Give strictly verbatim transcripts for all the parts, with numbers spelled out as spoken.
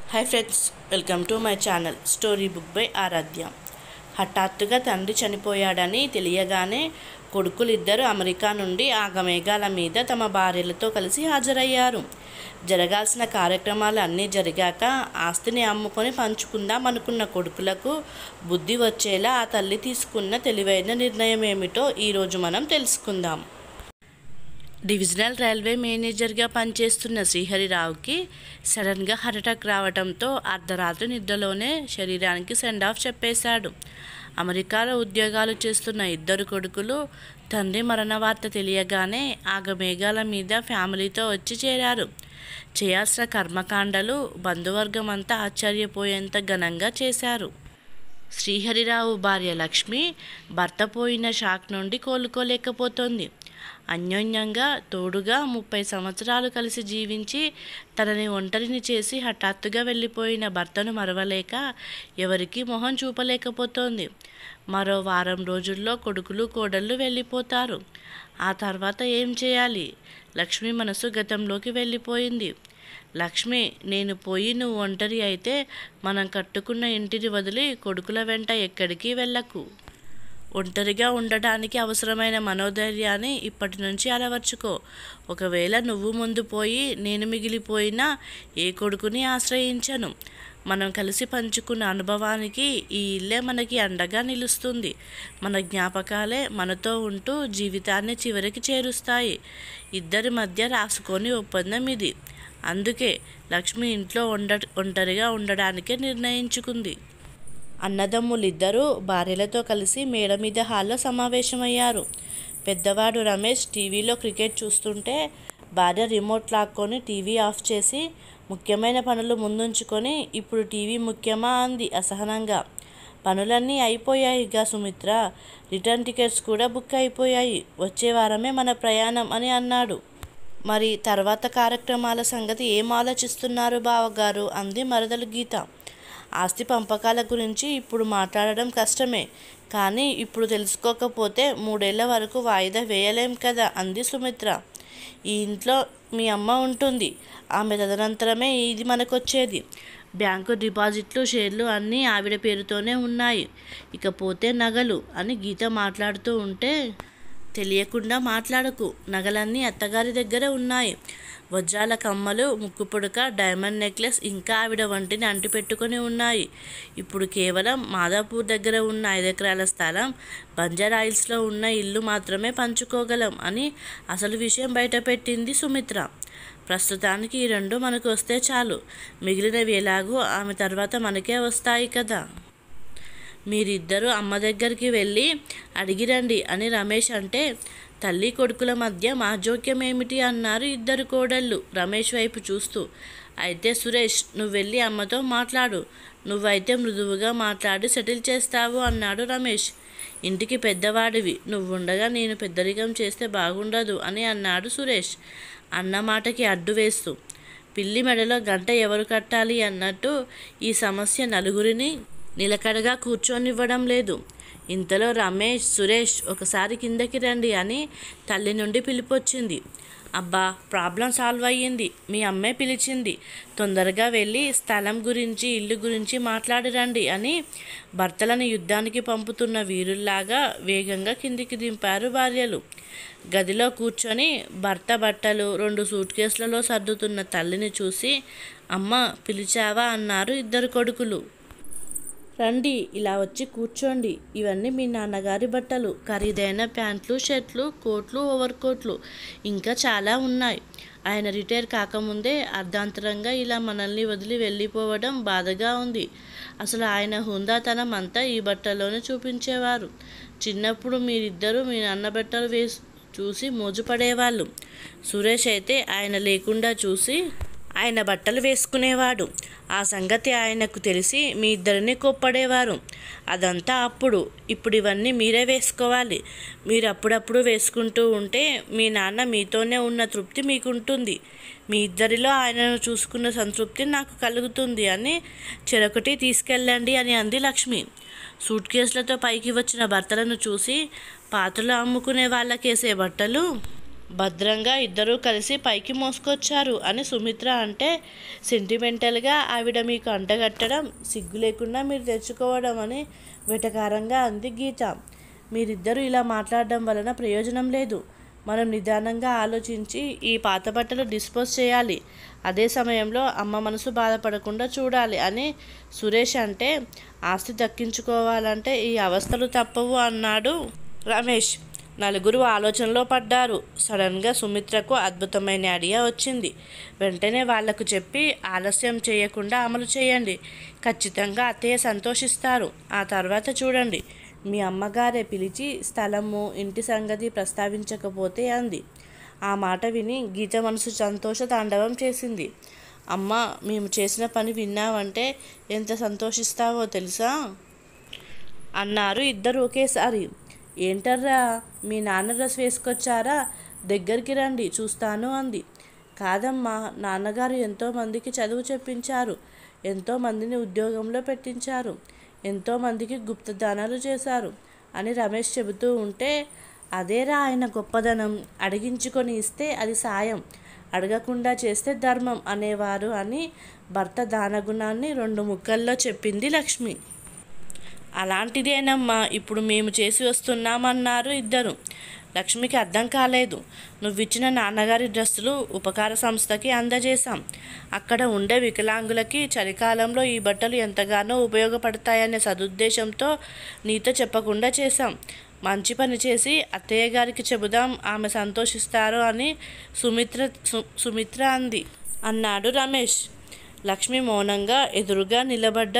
Hi friends, welcome to my channel story book by Aaradhya. హఠాత్తుగా తండ్రి చనిపోయాడని తెలియగానే కొడుకులిద్దరూ అమెరికా నుండి ఆగమేఘాల మీద తమ భార్యలతో కలిసి హాజరయ్యారు. జరగాల్సిన కార్యక్రమాలు అన్నీ జరిగాక ఆస్తిని అమ్ముకొని పంచుకుందాం అనుకున్న కొడుకులకు బుద్ధి వచ్చేలా ఆ తల్లి తీసుకున్న తెలివైన నిర్ణయం ఏమిటో ఈరోజు మనం తెలుసుకుందాం. డివిజనల్ రైల్వే మేనేజర్గా పనిచేస్తున్న శ్రీహరిరావుకి సడన్గా హార్ట్ అటాక్ రావడంతో అర్ధరాత్రి నిద్రలోనే శరీరానికి సెండ్ ఆఫ్ చెప్పేశాడు. అమెరికాలో ఉద్యోగాలు చేస్తున్న ఇద్దరు కొడుకులు తండ్రి మరణ వార్త తెలియగానే ఆగమేఘాల మీద ఫ్యామిలీతో వచ్చి చేరారు. చేయాల్సిన కర్మకాండలు బంధువర్గం అంతా ఆశ్చర్యపోయేంత ఘనంగా చేశారు. శ్రీహరిరావు భార్య లక్ష్మి భర్త పోయిన షాక్ నుండి కోలుకోలేకపోతోంది. అన్యోన్యంగా తోడుగా ముప్పై సంవత్సరాలు కలిసి జీవించి తనని ఒంటరిని చేసి హఠాత్తుగా వెళ్ళిపోయిన భర్తను మరవలేక ఎవరికీ మొహం చూపలేకపోతోంది. మరో వారం రోజుల్లో కొడుకులు కోడళ్ళు వెళ్ళిపోతారు. ఆ తర్వాత ఏం చేయాలి? లక్ష్మి మనసు గతంలోకి వెళ్ళిపోయింది. లక్ష్మి, నేను పోయి నువ్వు ఒంటరి అయితే మనం కట్టుకున్న ఇంటిని వదిలి కొడుకుల వెంట ఎక్కడికి వెళ్ళకు. ఒంటరిగా ఉండడానికి అవసరమైన మనోధైర్యాన్ని ఇప్పటి నుంచి అలవర్చుకో. ఒకవేళ నువ్వు ముందు పోయి నేను మిగిలిపోయినా ఏ కొడుకుని ఆశ్రయించను. మనం కలిసి పంచుకున్న అనుభవానికి ఈ ఇల్లే మనకి అండగా నిలుస్తుంది. మన జ్ఞాపకాలే మనతో ఉంటూ జీవితాన్ని చివరికి చేరుస్తాయి. ఇద్దరి మధ్య రాసుకొని ఒప్పందం ఇది. అందుకే లక్ష్మి ఇంట్లో ఉండ ఒంటరిగా ఉండడానికే నిర్ణయించుకుంది. అన్నదమ్ములిద్దరూ భార్యలతో కలిసి మేడ మీద హాల్లో సమావేశమయ్యారు. పెద్దవాడు రమేష్ టీవీలో క్రికెట్ చూస్తుంటే భార్య రిమోట్ లాక్కొని టీవీ ఆఫ్ చేసి ముఖ్యమైన పనులు ముందుంచుకొని ఇప్పుడు టీవీ ముఖ్యమా అంది అసహనంగా. పనులన్నీ అయిపోయాయిగా సుమిత్ర, రిటర్న్ టికెట్స్ కూడా బుక్ అయిపోయాయి. వచ్చే వారమే మన ప్రయాణం అని అన్నాడు. మరి తర్వాత కార్యక్రమాల సంగతి ఏం ఆలోచిస్తున్నారు బావగారు అంది మరదలు గీత. ఆస్తి పంపకాల గురించి ఇప్పుడు మాట్లాడడం కష్టమే, కానీ ఇప్పుడు తెలుసుకోకపోతే మూడేళ్ల వరకు వాయిదా వేయలేం కదా అంది సుమిత్ర. ఈ ఇంట్లో మీ అమ్మ ఉంటుంది. ఆమె తదనంతరమే ఇది మనకొచ్చేది. బ్యాంకు డిపాజిట్లు, షేర్లు అన్నీ ఆవిడ పేరుతోనే ఉన్నాయి. ఇకపోతే నగలు అని గీత మాట్లాడుతూ ఉంటే, తెలియకుండా మాట్లాడకు. నగలన్నీ అత్తగారి దగ్గర ఉన్నాయి. వజ్రాల కమ్మలు, ముక్కు పుడక, డైమండ్ నెక్లెస్ ఇంకా ఆవిడ వంటిని అంటిపెట్టుకొని ఉన్నాయి. ఇప్పుడు కేవలం మాదాపూర్ దగ్గర ఉన్న ఐదెకరాల స్థలం, బంజారాయిల్స్లో ఉన్న ఇల్లు మాత్రమే పంచుకోగలం అని అసలు విషయం బయటపెట్టింది సుమిత్ర. ప్రస్తుతానికి ఈ రెండు మనకు వస్తే చాలు. మిగిలినవి ఎలాగో ఆమె తర్వాత మనకే వస్తాయి కదా. మీరిద్దరూ అమ్మ దగ్గరికి వెళ్ళి అడిగిరండి అని రమేష్ అంటే, తల్లి కొడుకుల మధ్య మా జోక్యం ఏమిటి అన్నారు ఇద్దరు కోడళ్ళు రమేష్ వైపు చూస్తూ. అయితే సురేష్, నువ్వు వెళ్ళి అమ్మతో మాట్లాడు. నువ్వైతే మృదువుగా మాట్లాడి సెటిల్ చేస్తావు అన్నాడు రమేష్. ఇంటికి పెద్దవాడివి, నువ్వుండగా నేను పెద్దరికం చేస్తే బాగుండదు అని అన్నాడు సురేష్ అన్న మాటకి అడ్డు వేస్తూ. పిల్లి మెడలో గంట ఎవరు కట్టాలి అన్నట్టు ఈ సమస్య నలుగురిని నిలకడగా కూర్చొనివ్వడం లేదు. ఇంతలో రమేష్, సురేష్ ఒకసారి కిందకి రండి అని తల్లి నుండి పిలిపొచ్చింది. అబ్బా, ప్రాబ్లం సాల్వ్ అయ్యింది. మీ అమ్మే పిలిచింది. తొందరగా వెళ్ళి స్థలం గురించి, ఇల్లు గురించి మాట్లాడిరండి అని భర్తలను యుద్ధానికి పంపుతున్న వీరుల్లాగా వేగంగా కిందికి దింపారు భార్యలు. గదిలో కూర్చొని భర్త బట్టలు రెండు సూట్ కేసులలో సర్దుతున్న తల్లిని చూసి, అమ్మ పిలిచావా అన్నారు ఇద్దరు కొడుకులు. రండి, ఇలా వచ్చి కూర్చోండి. ఇవన్నీ మీ నాన్నగారి బట్టలు. ఖరీదైన ప్యాంట్లు, షర్ట్లు, కోట్లు, ఓవర్ కోట్లు ఇంకా చాలా ఉన్నాయి. ఆయన రిటైర్ కాకముందే అర్ధాంతరంగా ఇలా మనల్ని వదిలి వెళ్ళిపోవడం బాధగా ఉంది. అసలు ఆయన హుందాతనం అంతా ఈ బట్టల్లోనే చూపించేవారు. చిన్నప్పుడు మీరిద్దరూ మీ నాన్న బట్టలు వేసి చూసి మోజుపడేవాళ్ళు. సురేష్ అయితే ఆయన లేకుండా చూసి ఆయన బట్టలు వేసుకునేవాడు. ఆ సంగతి ఆయనకు తెలిసి మీ ఇద్దరిని కోప్పడేవారు. అదంతా అప్పుడు. ఇప్పుడు ఇవన్నీ మీరే వేసుకోవాలి. మీరు అప్పుడప్పుడు వేసుకుంటూ ఉంటే మీ నాన్న మీతోనే ఉన్న తృప్తి మీకుంటుంది. మీ ఇద్దరిలో ఆయనను చూసుకున్న సంతృప్తి నాకు కలుగుతుంది అని చెరొకటి తీసుకెళ్ళండి అని అంది లక్ష్మి. సూట్ కేసులతో పైకి వచ్చిన భర్తలను చూసి, పాత్రలు అమ్ముకునే వాళ్ళకేసే బట్టలు భద్రంగా ఇద్దరూ కలిసి పైకి మోసుకొచ్చారు అని సుమిత్ర అంటే సెంటిమెంటల్గా ఆవిడ మీకు అంటగట్టడం సిగ్గు లేకుండా మీరు తెచ్చుకోవడం అని వెటకారంగా అంది గీత. మీరిద్దరూ ఇలా మాట్లాడడం వలన ప్రయోజనం లేదు. మనం నిదానంగా ఆలోచించి ఈ పాత బట్టలు డిస్పోజ్ చేయాలి. అదే సమయంలో అమ్మ మనసు బాధపడకుండా చూడాలి అని సురేష్ అంటే ఆస్తి దక్కించుకోవాలంటే ఈ అవస్థలు తప్పవు అన్నాడు రమేష్. నలుగురు ఆలోచనలో పడ్డారు. సడన్గా సుమిత్రకు అద్భుతమైన ఐడియా వచ్చింది. వెంటనే వాళ్లకు చెప్పి ఆలస్యం చేయకుండా అమలు చేయండి. ఖచ్చితంగా అత్తయ్య సంతోషిస్తారు. ఆ తర్వాత చూడండి. మీ అమ్మగారే పిలిచి స్థలము ఇంటి సంగతి ప్రస్తావించకపోతే అంది. ఆ మాట విని గీత మనసు సంతోష తాండవం చేసింది. అమ్మ, మేము చేసిన పని విన్నావంటే ఎంత సంతోషిస్తావో తెలుసా అన్నారు ఇద్దరు ఒకేసారి. ఏంటర్రా, మీ నాన్న డ్రెస్ వేసుకొచ్చారా? దగ్గరికి రండి చూస్తాను అంది. కాదమ్మా, నాన్నగారు ఎంతోమందికి చదువు చెప్పించారు, ఎంతోమందిని ఉద్యోగంలో పెట్టించారు, ఎంతోమందికి గుప్తదానాలు చేశారు అని రమేష్ చెబుతూ ఉంటే, అదేరా ఆయన గొప్పదనం. అడిగించుకొని ఇస్తే అది సాయం, అడగకుండా చేస్తే ధర్మం అనేవారు అని భర్త దానగుణాన్ని రెండు ముక్కల్లో చెప్పింది లక్ష్మి. అలాంటిదేనమ్మా ఇప్పుడు మేము చేసి వస్తున్నామన్నారు ఇద్దరు. లక్ష్మికి అర్థం కాలేదు. నువ్విచ్చిన నాన్నగారి డ్రెస్సులు ఉపకార సంస్థకి అందజేశాం. అక్కడ ఉండే వికలాంగులకి చలికాలంలో ఈ బట్టలు ఎంతగానో ఉపయోగపడతాయనే సదుద్దేశంతో నీతో చెప్పకుండా చేశాం. మంచి పని చేసి అత్తయ్య గారికి చెబుదాం, ఆమె సంతోషిస్తారు అని సుమిత్ర సుమిత్ర అంది అన్నాడు రమేష్. లక్ష్మి మౌనంగా ఎదురుగా నిలబడ్డ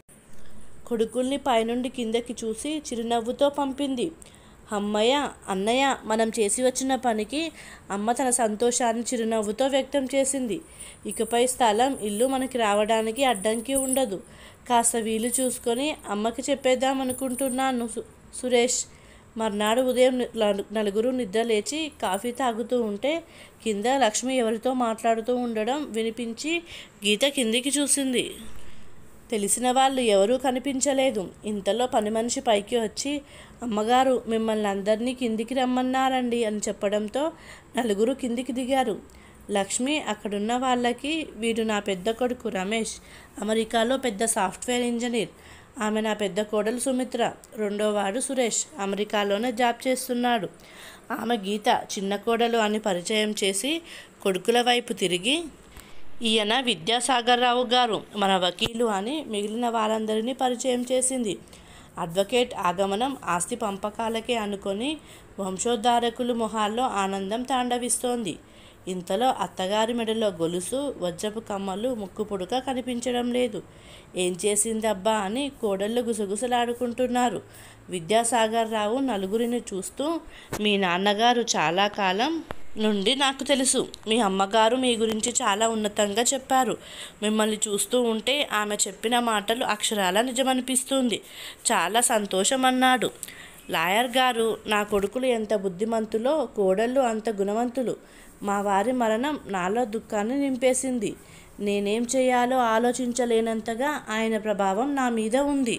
కొడుకుల్ని పైనుండి కిందకి చూసి చిరునవ్వుతో పంపింది. అమ్మయ్య, అన్నయ్య, మనం చేసి వచ్చిన పనికి అమ్మ తన సంతోషాన్ని చిరునవ్వుతో వ్యక్తం చేసింది. ఇకపై స్థలం ఇల్లు మనకి రావడానికి అడ్డంకి ఉండదు. కాస్త వీలు చూసుకొని అమ్మకి చెప్పేద్దాం అనుకుంటున్నాను సురేష్. మర్నాడు ఉదయం నలుగురు నిద్ర లేచి కాఫీ తాగుతూ ఉంటే కింద లక్ష్మి ఎవరితో మాట్లాడుతూ ఉండడం వినిపించి గీత కిందికి చూసింది. తెలిసిన వాళ్ళు ఎవరూ కనిపించలేదు. ఇంతలో పని మనిషి పైకి వచ్చి, అమ్మగారు మిమ్మల్ని అందరినీ కిందికి రమ్మన్నారండి అని చెప్పడంతో నలుగురు కిందికి దిగారు. లక్ష్మి అక్కడున్న వాళ్ళకి, వీడు నా పెద్ద కొడుకు రమేష్, అమెరికాలో పెద్ద సాఫ్ట్వేర్ ఇంజనీర్. ఆమె నా పెద్ద కోడలు సుమిత్ర, రెండోవాడు సురేష్, అమెరికాలోనే జాబ్ చేస్తున్నాడు. ఆమె గీత, చిన్న కోడలు అని పరిచయం చేసి కొడుకుల వైపు తిరిగి, ఈయన విద్యాసాగర్ రావు గారు, మన వకీలు అని మిగిలిన వారందరినీ పరిచయం చేసింది. అడ్వకేట్ ఆగమనం ఆస్తి పంపకాలకే అనుకొని వంశోద్ధారకులు మొహాల్లో ఆనందం తాండవిస్తోంది. ఇంతలో అత్తగారి మెడలో గొలుసు, వజ్రపు కమ్మలు ముక్కు పుడక కనిపించడం లేదు. ఏం చేసిందబ్బా అని కోడళ్ళు గుసగుసలాడుకుంటున్నారు. విద్యాసాగర్ రావు నలుగురిని చూస్తూ, మీ నాన్నగారు చాలా కాలం నుండి నాకు తెలుసు. మీ అమ్మగారు మీ గురించి చాలా ఉన్నతంగా చెప్పారు. మిమ్మల్ని చూస్తూ ఉంటే ఆమె చెప్పిన మాటలు అక్షరాల నిజమనిపిస్తుంది. చాలా సంతోషం అన్నాడు. లాయర్ గారు, నా కొడుకులు ఎంత బుద్ధిమంతులో కోడళ్ళు అంత గుణవంతులు. మా వారి మరణం నాలో దుఃఖాన్ని నింపేసింది. నేనేం చేయాలో ఆలోచించలేనంతగా ఆయన ప్రభావం నా మీద ఉంది.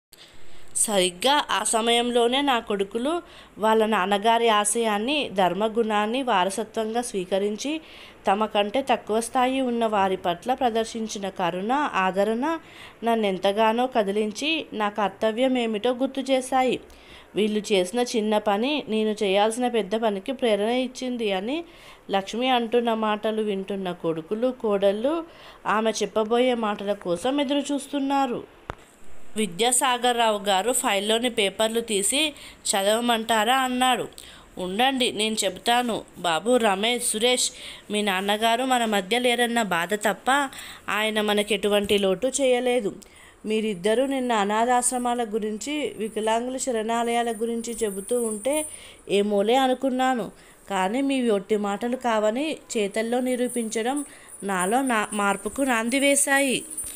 సరిగ్గా ఆ సమయంలోనే నా కొడుకులు వాళ్ళ నాన్నగారి ఆశయాన్ని, ధర్మగుణాన్ని వారసత్వంగా స్వీకరించి తమ కంటే తక్కువ స్థాయి ఉన్న వారి పట్ల ప్రదర్శించిన కరుణ, ఆదరణ నన్నెంతగానో కదిలించి నా కర్తవ్యం ఏమిటో గుర్తు చేశాయి. వీళ్ళు చేసిన చిన్న పని నేను చేయాల్సిన పెద్ద పనికి ప్రేరణ ఇచ్చింది అని లక్ష్మి అంటున్న మాటలు వింటున్న కొడుకులు, కోడళ్ళు ఆమె చెప్పబోయే మాటల కోసం ఎదురు చూస్తున్నారు. విద్యాసాగర్ రావు గారు ఫైల్లోని పేపర్లు తీసి చదవమంటారా అన్నాడు. ఉండండి, నేను చెబుతాను. బాబు రమేష్, సురేష్, మీ నాన్నగారు మన మధ్య లేరన్న బాధ తప్ప ఆయన మనకు ఎటువంటి లోటు చేయలేదు. మీరిద్దరూ నిన్న అనాథాశ్రమాల గురించి, వికలాంగుల శరణాలయాల గురించి చెబుతూ ఉంటే ఏమోలే అనుకున్నాను. కానీ మీ ఒట్టి మాటలు కావని చేతల్లో నిరూపించడం నాలో నా మార్పుకు నాంది వేశాయి.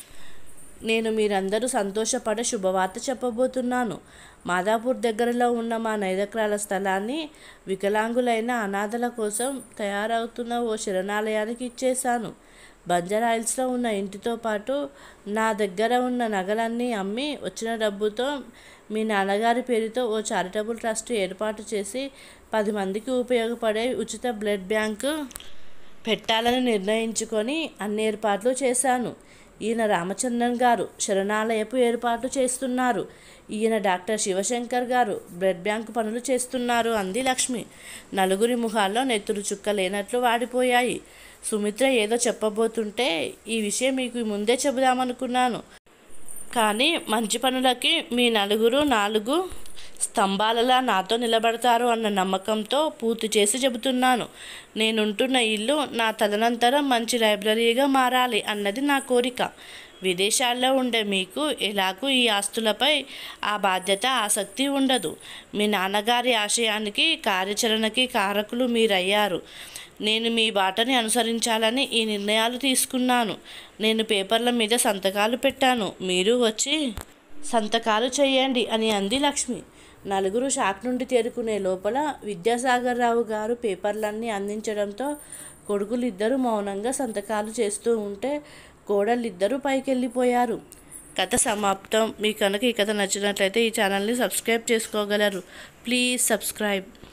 నేను మీరందరూ సంతోషపడే శుభవార్త చెప్పబోతున్నాను. మాదాపూర్ దగ్గరలో ఉన్న మా నైదక్రాల స్థలాన్ని వికలాంగులైన అనాథల కోసం తయారవుతున్న ఓ శరణాలయానికి ఇచ్చేశాను. బంజారాహిల్స్లో ఉన్న ఇంటితో పాటు నా దగ్గర ఉన్న నగలన్నీ అమ్మి వచ్చిన డబ్బుతో మీ నాన్నగారి పేరుతో ఓ చారిటబుల్ ట్రస్ట్ ఏర్పాటు చేసి పది మందికి ఉపయోగపడే ఉచిత బ్లడ్ బ్యాంకు పెట్టాలని నిర్ణయించుకొని అన్ని ఏర్పాట్లు చేశాను. ఈయన రామచంద్రన్ గారు శరణాలయపు ఏర్పాటు చేస్తున్నారు. ఈయన డాక్టర్ శివశంకర్ గారు బ్లడ్ బ్యాంకు పనులు చేస్తున్నారు అంది లక్ష్మి. నలుగురి ముఖాల్లో నెత్తురు చుక్క లేనట్లు వాడిపోయాయి. సుమిత్ర ఏదో చెప్పబోతుంటే ఈ విషయం మీకు ముందే చెబుదామనుకున్నాను, కానీ మంచి పనులకి మీ నలుగురు నాలుగు స్తంభాలలా నాతో నిలబడతారు అన్న నమ్మకంతో పూర్తి చేసి చెబుతున్నాను. నేనుంటున్న ఇల్లు నా తదనంతరం మంచి లైబ్రరీగా మారాలి అన్నది నా కోరిక. విదేశాల్లో ఉండే మీకు ఎలాగూ ఈ ఆస్తులపై ఆ బాధ్యత ఆసక్తి ఉండదు. మీ నాన్నగారి ఆశయానికి కార్యాచరణకి కారకులు మీరయ్యారు. నేను మీ బాటని అనుసరించాలని ఈ నిర్ణయాలు తీసుకున్నాను. నేను పేపర్ల మీద సంతకాలు పెట్టాను, మీరు వచ్చి సంతకాలు చేయండి అని అంది లక్ష్మి. నలుగురు షాక్ నుండి తేరుకునే లోపల విద్యాసాగర్ రావు గారు పేపర్లన్నీ అందించడంతో కొడుకులిద్దరూ మౌనంగా సంతకాలు చేస్తూ ఉంటే కోడళ్ళిద్దరూ పైకెళ్ళిపోయారు. కథ సమాప్తం. మీకు కనుక ఈ కథ నచ్చినట్లయితే ఈ ఛానల్ని సబ్స్క్రైబ్ చేసుకోగలరు. Please subscribe.